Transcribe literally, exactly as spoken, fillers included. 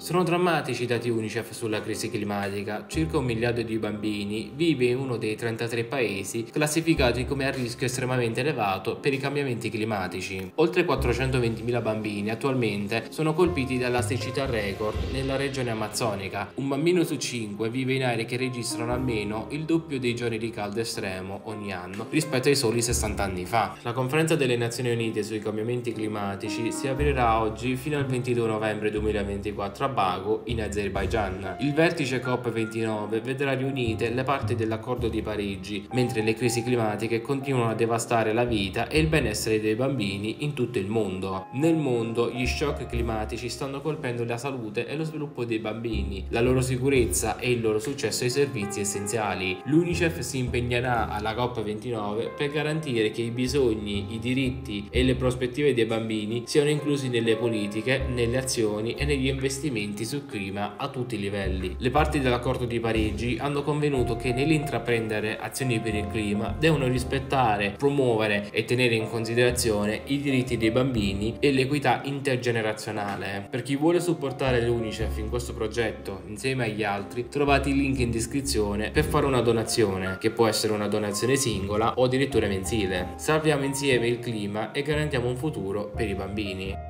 Sono drammatici i dati UNICEF sulla crisi climatica. Circa un miliardo di bambini vive in uno dei trentatré paesi classificati come a rischio estremamente elevato per i cambiamenti climatici. Oltre quattrocentoventimila bambini attualmente sono colpiti dalla siccità record nella regione amazzonica. Un bambino su cinque vive in aree che registrano almeno il doppio dei giorni di caldo estremo ogni anno rispetto ai soli sessanta anni fa. La conferenza delle Nazioni Unite sui cambiamenti climatici si aprirà oggi fino al ventidue novembre duemilaventiquattro a Baku, in Azerbaigian. Il vertice COP ventinove vedrà riunite le parti dell'accordo di Parigi, mentre le crisi climatiche continuano a devastare la vita e il benessere dei bambini in tutto il mondo. Nel mondo gli shock climatici stanno colpendo la salute e lo sviluppo dei bambini, la loro sicurezza e il loro successo ai servizi essenziali. L'UNICEF si impegnerà alla COP ventinove per garantire che i bisogni, i diritti e le prospettive dei bambini siano inclusi nelle politiche, nelle azioni e negli investimenti sul clima a tutti i livelli. Le parti dell'accordo di Parigi hanno convenuto che nell'intraprendere azioni per il clima devono rispettare, promuovere e tenere in considerazione i diritti dei bambini e l'equità intergenerazionale. Per chi vuole supportare l'UNICEF in questo progetto insieme agli altri, trovate il link in descrizione per fare una donazione, che può essere una donazione singola o addirittura mensile. Salviamo insieme il clima e garantiamo un futuro per i bambini.